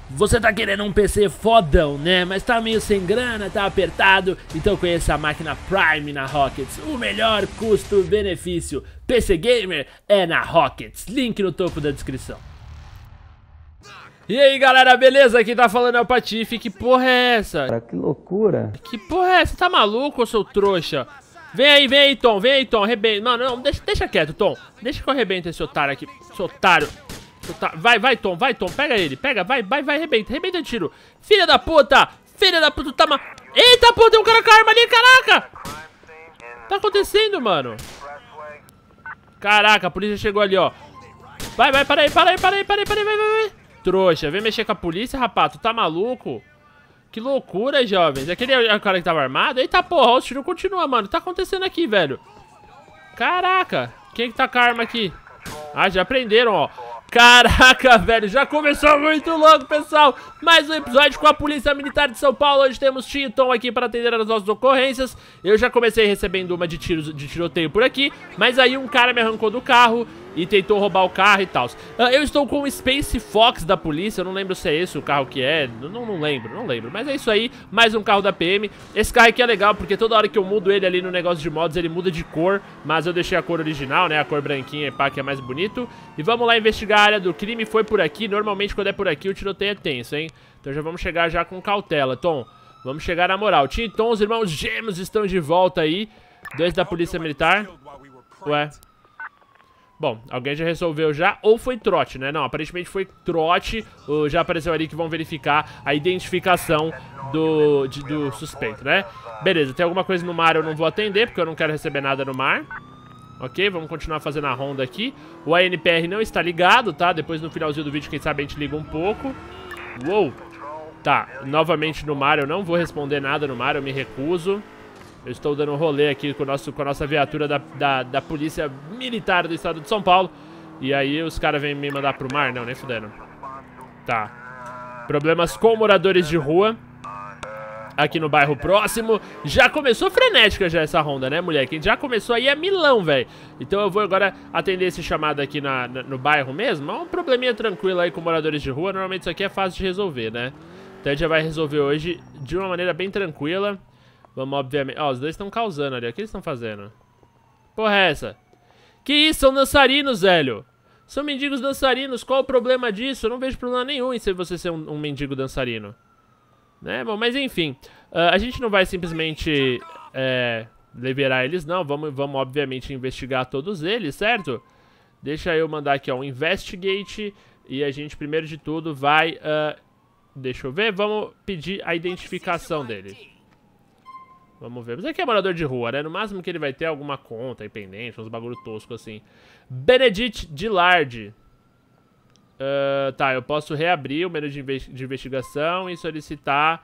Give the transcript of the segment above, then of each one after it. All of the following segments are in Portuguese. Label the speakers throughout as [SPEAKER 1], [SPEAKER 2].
[SPEAKER 1] Você tá querendo um PC fodão, né? Mas tá meio sem grana, tá apertado, então conheça a máquina Prime na Rockets. O melhor custo-benefício PC Gamer é na Rockets. Link no topo da descrição. E aí galera, beleza? Quem tá falando é o Patife. Que porra é essa?
[SPEAKER 2] Cara, que loucura.
[SPEAKER 1] Que porra é essa? Tá maluco, seu trouxa? Vem aí, Tom, arrebenta. Mano, não, deixa quieto, Tom. Deixa que eu arrebento esse otário aqui. Esse otário. Vai, Tom, pega ele, vai, arrebenta o tiro. Filha da puta, tá ma... Eita, pô, tem um cara com a arma ali, caraca. Tá acontecendo, mano? Caraca, a polícia chegou ali, ó. Vai, para aí, vai. Trouxa, vem mexer com a polícia, rapaz, tu tá maluco? Que loucura, jovens. Aquele é o cara que tava armado? Eita, porra, o tiro continua, mano. Tá acontecendo aqui, velho. Caraca, quem que tá com a arma aqui? Ah, já prenderam, ó. Caraca, velho, já começou muito louco, pessoal. Mais um episódio com a Polícia Militar de São Paulo. Hoje temos Tio e Tom aqui para atender as nossas ocorrências. Eu já comecei recebendo uma de tiroteio por aqui, mas aí um cara me arrancou do carro e tentou roubar o carro e tal. Eu estou com o Space Fox da polícia, eu não lembro se é esse o carro que é, não lembro, mas é isso aí, mais um carro da PM. Esse carro aqui é legal porque toda hora que eu mudo ele ali no negócio de mods, ele muda de cor, mas eu deixei a cor original, né, a cor branquinha, pá, que é mais bonito. E vamos lá investigar a área do crime, foi por aqui, normalmente quando é por aqui o tiroteio é tenso, hein. Então já vamos chegar já com cautela, Tom, vamos chegar na moral. Tio e Tom, os irmãos gêmeos estão de volta aí, dois da polícia militar. Ué... Bom, alguém já resolveu já, ou foi trote, né? Não, aparentemente foi trote. Já apareceu ali que vão verificar a identificação do suspeito, né? Beleza, tem alguma coisa no mar eu não vou atender, porque eu não quero receber nada no mar. Ok, vamos continuar fazendo a ronda aqui. O ANPR não está ligado, tá? Depois no finalzinho do vídeo, quem sabe a gente liga um pouco. Uou! Tá, novamente no mar eu não vou responder nada no mar, eu me recuso. Eu estou dando um rolê aqui com a nossa viatura da Polícia Militar do Estado de São Paulo. E aí os caras vêm me mandar pro mar? Não, nem fudendo. Tá. Problemas com moradores de rua. Aqui no bairro próximo. Já começou frenética já essa ronda, né, mulher? Quem já começou aí é Milão, velho. Então eu vou agora atender esse chamado aqui no bairro mesmo. É um probleminha tranquilo aí com moradores de rua. Normalmente isso aqui é fácil de resolver, né? Então a gente já vai resolver hoje de uma maneira bem tranquila. Vamos, obviamente... Ó, os dois estão causando ali. O que eles estão fazendo? Porra é essa? Que isso? São dançarinos, velho. São mendigos dançarinos. Qual o problema disso? Eu não vejo problema nenhum em você ser um mendigo dançarino. Né? Bom, mas enfim. A gente não vai simplesmente liberar eles, não. Vamos, obviamente, investigar todos eles, certo? Deixa eu mandar aqui, ó, um investigate. E a gente, primeiro de tudo, vai... deixa eu ver. Vamos pedir a identificação dele. Vamos ver. Mas aqui é morador de rua, né? No máximo que ele vai ter alguma conta aí pendente, uns bagulho tosco assim. Benedict Dillard. Tá, eu posso reabrir o menu de investigação e solicitar...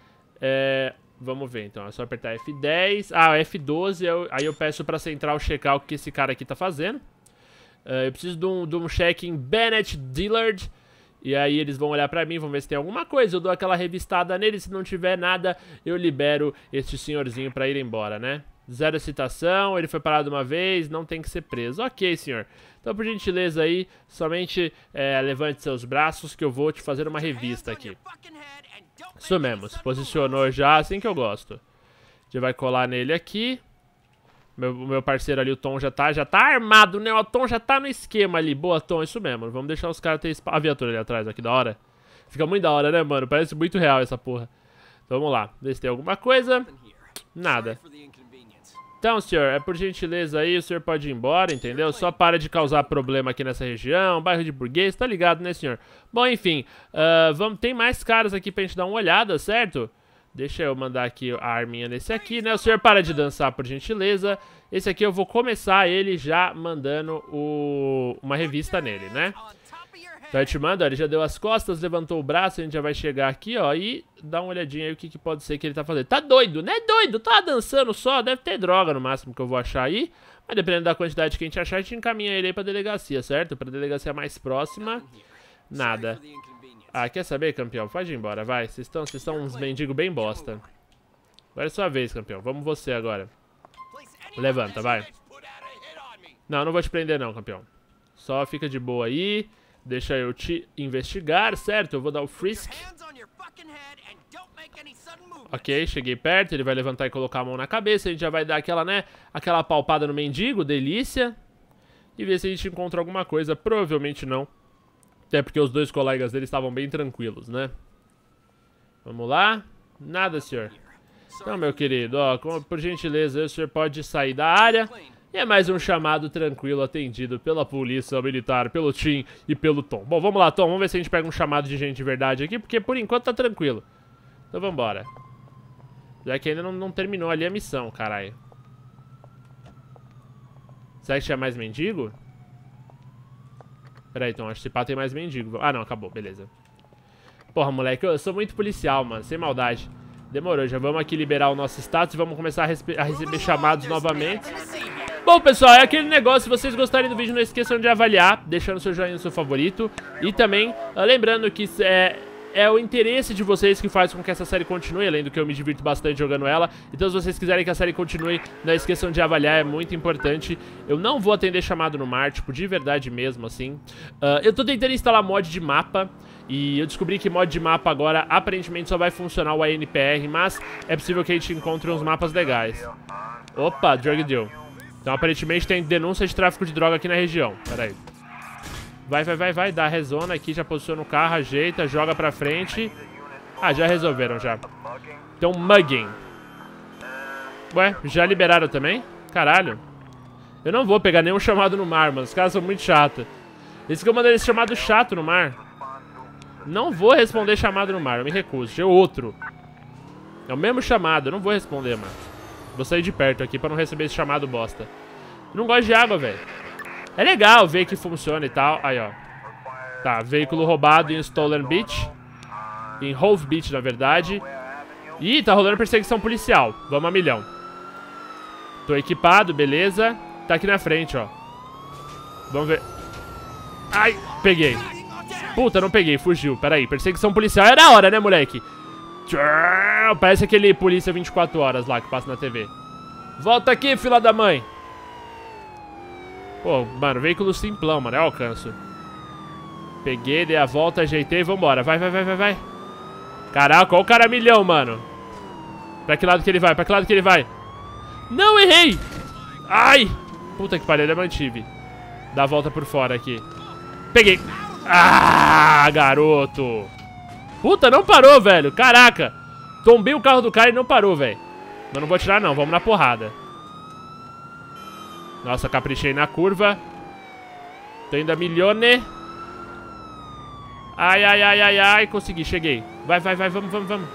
[SPEAKER 1] vamos ver, então. É só apertar F10. Ah, F12. Aí eu peço pra central checar o que esse cara aqui tá fazendo. Eu preciso de um check em Benedict Dillard. E aí eles vão olhar pra mim, vão ver se tem alguma coisa. Eu dou aquela revistada nele, se não tiver nada, eu libero este senhorzinho pra ir embora, né? Zero citação, ele foi parado uma vez, não tem que ser preso. Ok, senhor. Então, por gentileza aí, somente levante seus braços que eu vou te fazer uma revista aqui. Isso mesmo, se posicionou já, assim que eu gosto. A gente vai colar nele aqui. O meu parceiro ali, o Tom, já tá armado, né? O Tom já tá no esquema ali. Boa, Tom, isso mesmo. Vamos deixar os caras ter a viatura ali atrás, aqui da hora. Fica muito da hora, né, mano? Parece muito real essa porra. Então vamos lá. Ver se tem alguma coisa. Nada. Então, senhor, por gentileza aí, o senhor pode ir embora, entendeu? Só para de causar problema aqui nessa região. Bairro de burguês, tá ligado, né, senhor? Bom, enfim. Tem mais caras aqui pra gente dar uma olhada, certo? Deixa eu mandar aqui a arminha nesse aqui, né? O senhor para de dançar, por gentileza. Esse aqui eu vou começar ele já mandando uma revista nele, né? Então eu te mando, ó, ele já deu as costas, levantou o braço, a gente já vai chegar aqui, ó, e dá uma olhadinha aí o que pode ser que ele tá fazendo. Tá doido, né? Doido, tá dançando só, deve ter droga no máximo que eu vou achar aí. Mas dependendo da quantidade que a gente achar, a gente encaminha ele aí pra delegacia, certo? Pra delegacia mais próxima, nada. Ah, quer saber, campeão? Pode ir embora, vai. Vocês são uns mendigos bem bosta. Agora é sua vez, campeão. Vamos você agora. Levanta, vai. Não vou te prender não, campeão. Só fica de boa aí. Deixa eu te investigar, certo? Eu vou dar o frisk. Ok, cheguei perto, ele vai levantar e colocar a mão na cabeça. A gente já vai dar aquela, né, aquela palpada no mendigo, delícia. E ver se a gente encontra alguma coisa. Provavelmente não. Até porque os dois colegas dele estavam bem tranquilos, né? Vamos lá. Nada, senhor. Então, meu querido, ó, por gentileza, o senhor pode sair da área. E é mais um chamado tranquilo atendido pela polícia militar, pelo Tim e pelo Tom. Bom, vamos lá, Tom. Vamos ver se a gente pega um chamado de gente de verdade aqui, porque por enquanto tá tranquilo. Então vambora. Já que ainda não terminou ali a missão, caralho. Será que tinha mais mendigo? Pera aí, Tom. Acho que esse pá tem mais mendigo. Ah, não. Acabou. Beleza. Porra, moleque. Eu sou muito policial, mano. Sem maldade. Demorou. Já vamos aqui liberar o nosso status e vamos começar a receber chamados novamente. Bom, pessoal, é aquele negócio. Se vocês gostarem do vídeo, não esqueçam de avaliar, deixando seu joinha no seu favorito. E também, lembrando que é o interesse de vocês que faz com que essa série continue, além do que eu me divirto bastante jogando ela. Então, se vocês quiserem que a série continue, não esqueçam de avaliar, é muito importante. Eu não vou atender chamado no mar, tipo, de verdade mesmo, assim. Eu tô tentando instalar mod de mapa. E eu descobri que mod de mapa agora aparentemente só vai funcionar o ANPR, mas é possível que a gente encontre uns mapas legais. Opa, drug deal. Então aparentemente tem denúncia de tráfico de droga aqui na região. Pera aí. Vai, dá rezona aqui, já posiciona o carro, ajeita, joga pra frente. Ah, já resolveram já. Então, mugging. Ué, já liberaram também? Caralho. Eu não vou pegar nenhum chamado no mar, mano. Os caras são muito chatos. Eles ficam mandando esse chamado chato no mar. Não vou responder chamado no mar, eu me recuso. Tinha outro. É o mesmo chamado, eu não vou responder, mano. Vou sair de perto aqui pra não receber esse chamado bosta. Eu não gosto de água, velho. É legal ver que funciona e tal. Aí, ó. Tá, veículo roubado em Stolen Beach. Em Hove Beach, na verdade. Ih, tá rolando perseguição policial. Vamos a milhão. Tô equipado, beleza. Tá aqui na frente, ó. Vamos ver. Ai, peguei. Puta, não peguei, fugiu. Pera aí, perseguição policial é da hora, né, moleque? Parece aquele Polícia 24 horas lá que passa na TV. Volta aqui, fila da mãe. Pô, mano, veículo simplão, mano. Eu alcanço. Peguei, dei a volta, ajeitei e vambora. Vai. Caraca, olha o cara milhão, mano. Pra que lado que ele vai? Pra que lado que ele vai? Não, errei! Ai! Puta que pariu, eu mantive. Dá a volta por fora aqui. Peguei. Ah, garoto. Puta, não parou, velho. Caraca. Tombei o carro do cara e não parou, velho. Mas não vou atirar, não. Vamos na porrada. Nossa, caprichei na curva. Tô indo a milhone. Ai. Consegui, cheguei. Vai, vamos.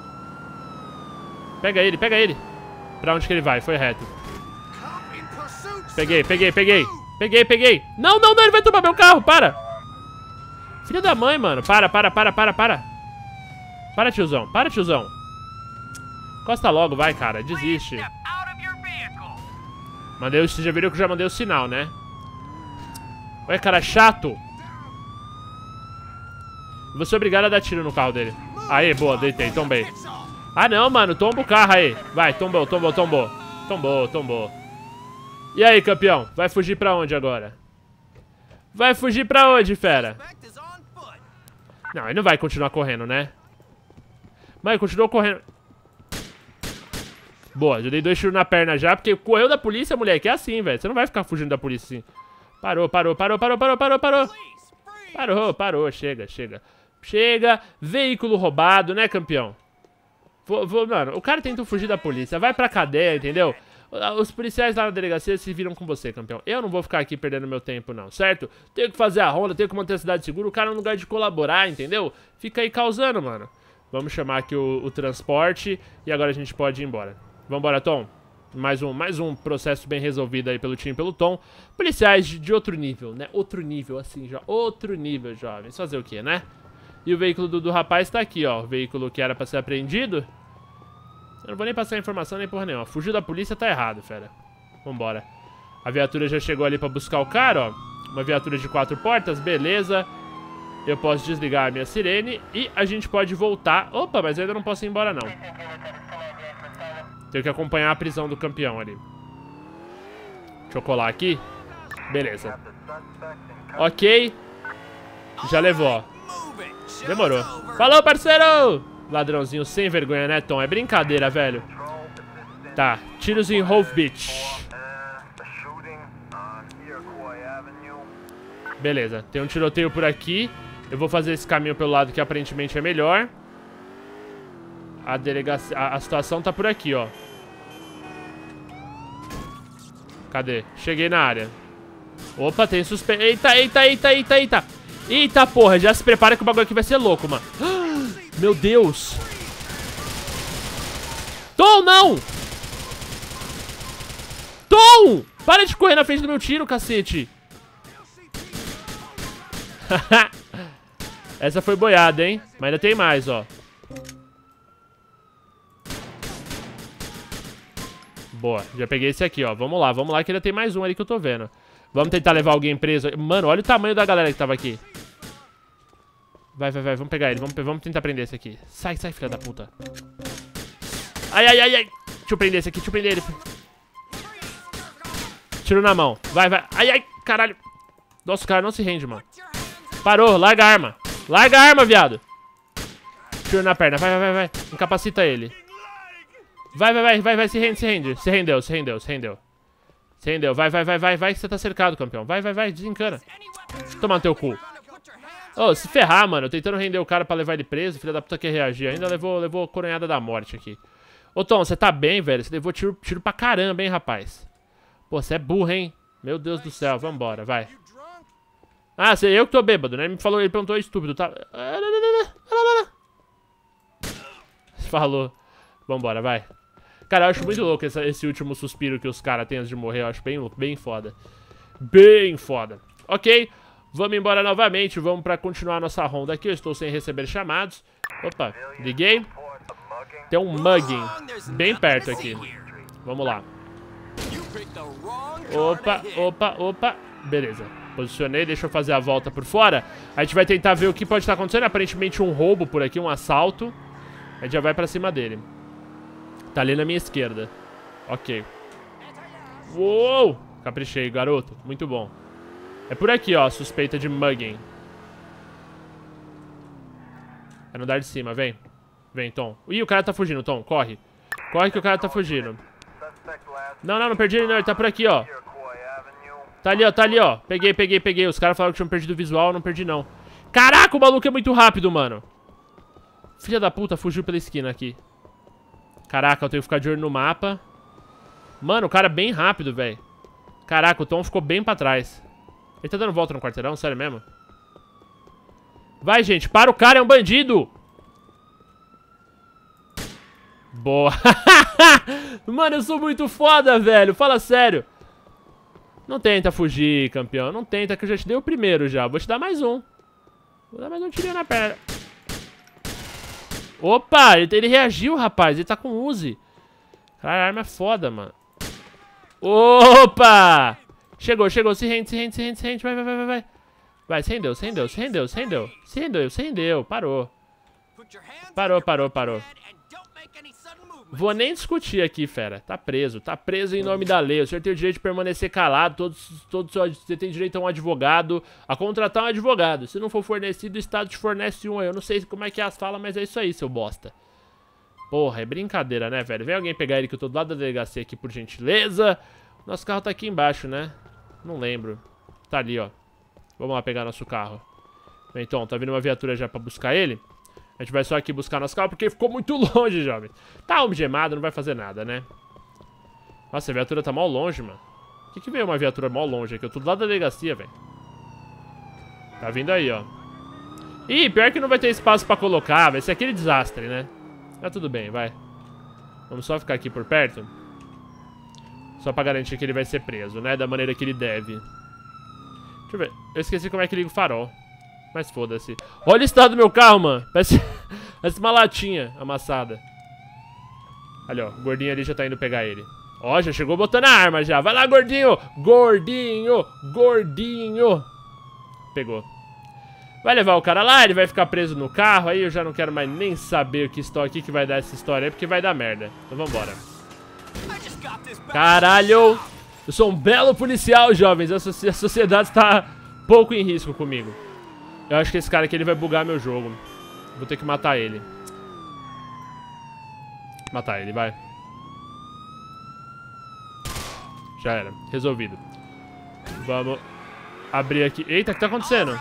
[SPEAKER 1] Pega ele. Pra onde que ele vai? Foi reto. Peguei. Não, ele vai tomar meu carro, para. Filho da mãe, mano. Para. Para, tiozão. Encosta logo, vai, cara. Desiste. Vocês já viram que eu já mandei o sinal, né? Ué, cara, chato. Vou ser obrigado a dar tiro no carro dele. Aí, boa, deitei, tombei. Ah, não, mano, tomba o carro aí. Vai, tombou. Tombou. E aí, campeão? Vai fugir pra onde agora? Vai fugir pra onde, fera? Não, ele não vai continuar correndo, né? Mas ele continuou correndo. Boa, já dei 2 tiros na perna já, porque correu da polícia, moleque. É assim, velho. Você não vai ficar fugindo da polícia assim. Parou. Chega. Veículo roubado, né, campeão? Mano, o cara tentou fugir da polícia. Vai pra cadeia, entendeu? Os policiais lá na delegacia se viram com você, campeão. Eu não vou ficar aqui perdendo meu tempo, não, certo? Tenho que fazer a ronda, tenho que manter a cidade segura. O cara no lugar de colaborar, entendeu? Fica aí causando, mano. Vamos chamar aqui o transporte. E agora a gente pode ir embora. Vambora, Tom. Mais um processo bem resolvido aí pelo time e pelo Tom. Policiais de outro nível, né? Outro nível, assim, já. Outro nível, jovens. Fazer o quê, né? E o veículo do rapaz tá aqui, ó. O veículo que era pra ser apreendido. Eu não vou nem passar informação nem porra nenhuma. Fugiu da polícia tá errado, fera. Vambora. A viatura já chegou ali pra buscar o cara, ó. Uma viatura de 4 portas, beleza. Eu posso desligar a minha sirene e a gente pode voltar. Opa, mas eu ainda não posso ir embora, não. Tenho que acompanhar a prisão do campeão ali. Deixa eu colar aqui. Beleza. Ok. Já levou, ó. Demorou. Falou, parceiro! Ladrãozinho sem vergonha, né, Tom? É brincadeira, velho. Tá, tiros em Hove Beach. Beleza, tem um tiroteio por aqui. Eu vou fazer esse caminho pelo lado que aparentemente é melhor. A delegacia... A situação tá por aqui, ó. Cadê? Cheguei na área. Opa, tem suspeito. Eita, eita, eita, eita, eita. Eita, porra, já se prepara que o bagulho aqui vai ser louco, mano. Meu Deus. Tom, não! Tom! Para de correr na frente do meu tiro, cacete. Essa foi boiada, hein? Mas ainda tem mais, ó. Boa, já peguei esse aqui, ó. Vamos lá que ainda tem mais um ali que eu tô vendo. Vamos tentar levar alguém preso. Mano, olha o tamanho da galera que tava aqui. Vai, vai, vai, vamos pegar ele. Vamos tentar prender esse aqui. Sai, sai, filha da puta. Ai, ai, ai, ai. Deixa eu prender esse aqui, deixa eu prender ele. Tiro na mão. Vai, vai. Ai, ai, caralho. Nossa, o cara não se rende, mano. Parou, larga a arma. Larga a arma, viado. Tiro na perna, vai, vai, vai, vai. Incapacita ele. Vai, vai, vai, vai, vai, se rende, se rende. Se rendeu, se rendeu, se rendeu. Se rendeu, vai, vai, vai, vai, vai, que você tá cercado, campeão. Vai, vai, vai, desencana. Toma no teu cu. Ô, se ferrar, mano. Tentando render o cara pra levar ele preso. Filha da puta quer reagir. Ainda levou coronhada da morte aqui. Ô, Tom, você tá bem, velho? Você levou tiro pra caramba, hein, rapaz? Pô, você é burro, hein? Meu Deus do céu, vambora, vai. Ah, eu que tô bêbado, né? Ele perguntou estúpido, tá? Falou. Vambora, vai. Cara, eu acho muito louco esse último suspiro que os caras têm antes de morrer. Eu acho bem foda. Bem foda. Ok, vamos embora novamente. Vamos pra continuar a nossa ronda aqui. Eu estou sem receber chamados. Opa, liguei. Tem um mugging bem perto aqui. Vamos lá. Opa, opa, opa. Beleza, posicionei, deixa eu fazer a volta por fora. A gente vai tentar ver o que pode estar acontecendo. Aparentemente um roubo por aqui, um assalto. A gente já vai pra cima dele. Tá ali na minha esquerda. Ok. Uou! Caprichei, garoto. Muito bom. É por aqui, ó, suspeita de mugging. É no andar de cima, vem. Vem, Tom. Ih, o cara tá fugindo, Tom, corre. Corre que o cara tá fugindo. Não, não, não perdi ele não, ele tá por aqui, ó. Tá ali, ó, tá ali, ó. Peguei, peguei, peguei. Os caras falaram que tinham perdido o visual, eu não perdi não. Caraca, o maluco é muito rápido, mano. Filha da puta, fugiu pela esquina aqui. Caraca, eu tenho que ficar de olho no mapa. Mano, o cara é bem rápido, velho. Caraca, o Tom ficou bem pra trás. Ele tá dando volta no quarteirão, sério mesmo? Vai, gente, para o cara, é um bandido. Boa. Mano, eu sou muito foda, velho. Fala sério. Não tenta fugir, campeão. Não tenta, que eu já te dei o primeiro já. Vou te dar mais um. Vou dar mais um tirinho na perna. Opa, ele reagiu, rapaz. Ele tá com Uzi. Cara, a arma é foda, mano. Opa! Chegou, chegou. Se rende, se rende, se rende, se rende. Vai, vai, vai, vai, vai. Vai, se rendeu, se rendeu, se rendeu, se rendeu. Se rendeu, se rendeu. Parou. Parou, parou, parou. Vou nem discutir aqui, fera. Tá preso em nome da lei. O senhor tem o direito de permanecer calado. Você tem direito a um advogado, a contratar um advogado. Se não for fornecido, o Estado te fornece um. Eu não sei como é que é as falas, mas é isso aí, seu bosta. Porra, é brincadeira, né, velho? Vem alguém pegar ele que eu tô do lado da delegacia aqui, por gentileza. Nosso carro tá aqui embaixo, né? Não lembro. Tá ali, ó. Vamos lá pegar nosso carro. Então, tá vindo uma viatura já pra buscar ele. A gente vai só aqui buscar nosso carro, porque ficou muito longe, jovem. Tá algemado, não vai fazer nada, né? Nossa, a viatura tá mal longe, mano. O que veio uma viatura mal longe aqui? Eu tô do lado da delegacia, velho. Tá vindo aí, ó. Ih, pior que não vai ter espaço pra colocar. Vai ser aquele desastre, né? Tá tudo bem, vai. Vamos só ficar aqui por perto. Só pra garantir que ele vai ser preso, né? Da maneira que ele deve. Deixa eu ver. Eu esqueci como é que liga o farol. Mas foda-se. Olha o estado do meu carro, mano. Parece uma latinha amassada. Ali, ó. O gordinho ali já tá indo pegar ele. Ó, já chegou botando a arma já. Vai lá, gordinho. Gordinho. Gordinho. Pegou. Vai levar o cara lá, ele vai ficar preso no carro. Aí eu já não quero mais nem saber o que que vai dar essa história aí, porque vai dar merda. Então vambora. Caralho. Eu sou um belo policial, jovens. A sociedade está pouco em risco comigo. Eu acho que esse cara aqui ele vai bugar meu jogo. Vou ter que matar ele. Matar ele, vai. Já era, resolvido. Vamos abrir aqui. Eita, o que tá acontecendo?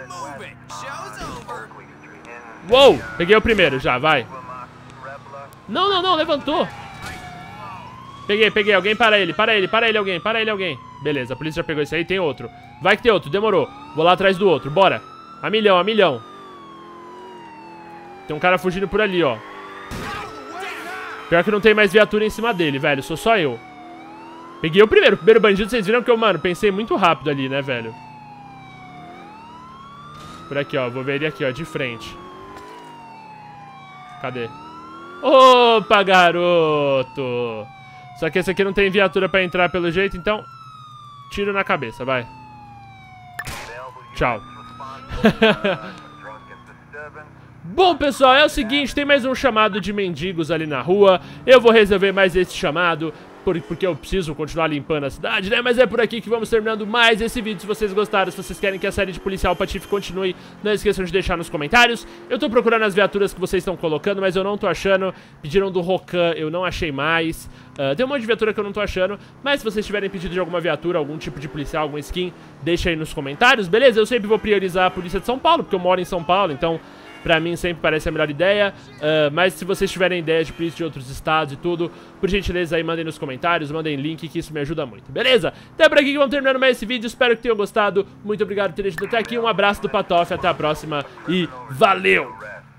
[SPEAKER 1] Uou, peguei o primeiro já, vai. Não, não, não, levantou. Peguei, alguém para ele, alguém. Beleza, a polícia já pegou esse aí, tem outro. Vai que tem outro, demorou. Vou lá atrás do outro, bora. A milhão. Tem um cara fugindo por ali, ó. Pior que não tem mais viatura em cima dele, velho, sou só eu. Peguei o primeiro bandido, vocês viram que eu, mano, pensei muito rápido ali, né, velho. Por aqui, ó, vou ver ele aqui, ó, de frente. Cadê? Opa, garoto! Só que esse aqui não tem viatura pra entrar pelo jeito, então... Tiro na cabeça, vai. Tchau. Bom, pessoal, é o seguinte, tem mais um chamado de mendigos ali na rua. Eu vou resolver mais esse chamado, porque eu preciso continuar limpando a cidade, né? Mas é por aqui que vamos terminando mais esse vídeo. Se vocês gostaram, se vocês querem que a série de Policial Patife continue, não esqueçam de deixar nos comentários. Eu tô procurando as viaturas que vocês estão colocando, mas eu não tô achando. Pediram do Rocan, eu não achei mais. Tem um monte de viatura que eu não tô achando, mas se vocês tiverem pedido de alguma viatura, algum tipo de policial, algum skin, deixa aí nos comentários, beleza? Eu sempre vou priorizar a polícia de São Paulo, porque eu moro em São Paulo, então... Pra mim sempre parece a melhor ideia, mas se vocês tiverem ideias de polícia de outros estados e tudo, por gentileza aí mandem nos comentários, mandem link que isso me ajuda muito, beleza? Então é por aqui que vamos terminando mais esse vídeo, espero que tenham gostado, muito obrigado por ter deixado até aqui, um abraço do Patof, até a próxima e valeu!